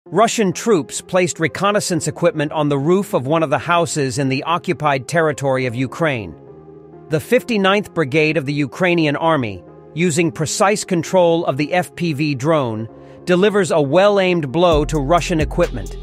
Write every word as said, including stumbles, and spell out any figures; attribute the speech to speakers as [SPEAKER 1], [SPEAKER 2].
[SPEAKER 1] Russian troops placed reconnaissance equipment on the roof of one of the houses in the occupied territory of Ukraine. The fifty-ninth Brigade of the Ukrainian Army, using precise control of the F P V drone, delivers a well-aimed blow to Russian equipment,